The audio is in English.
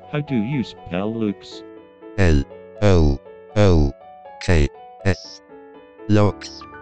How do you spell looks? L O O K S. Looks.